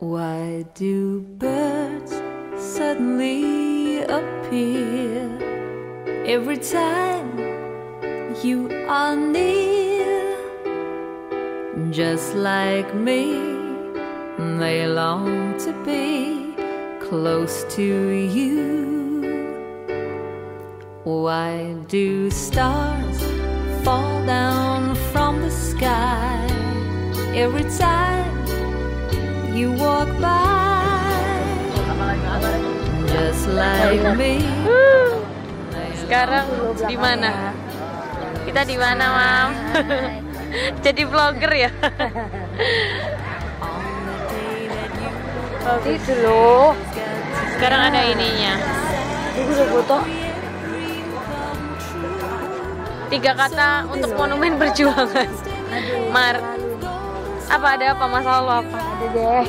Why do birds suddenly appear every time you are near? Just like me, they long to be close to you. Why do stars fall down from the sky every time you walk by? Just like me. Sekarang di mana? Kita di mana, Mam? Jadi vlogger ya? Itu loh. Sekarang ada ininya. Itu udah foto. 3 kata untuk monumen perjuangan. Mar, apa ada apa masalah lo apa? Ada deh.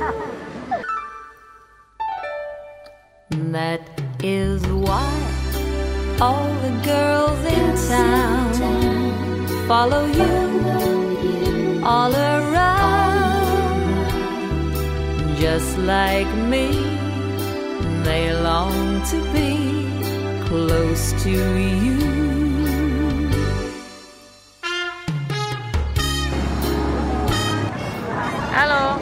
That is why all the girls in town follow you all around. Just like me, they long to be close to you. Halo.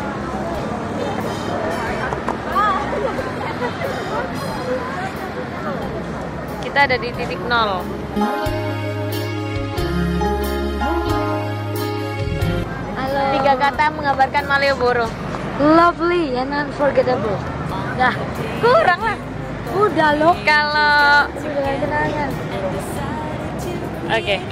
Kita ada di titik 0. Halo. 3 kata menggambarkan Malioboro. Lovely and unforgettable. Dah, Kurang lah. udah loh. Kalau Sudah kenangan. oke.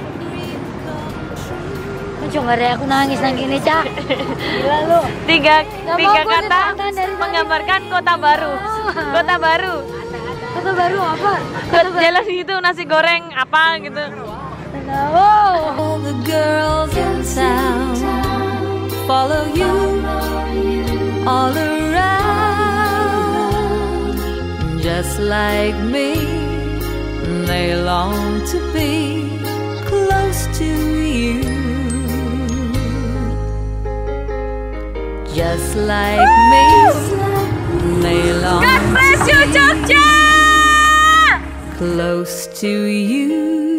Cuma ada aku nangis gini, Cak. Gila lu. 3 mau gua kata ditonton dari tadi. menggambarkan kota baru. Kota baru. Kata baru apa? Jalan itu nasi goreng apa gitu. Oh. All the girls in town follow you all around. Just like me, they long to be close to you. Just like me, they long God bless you, Jogja! close to you.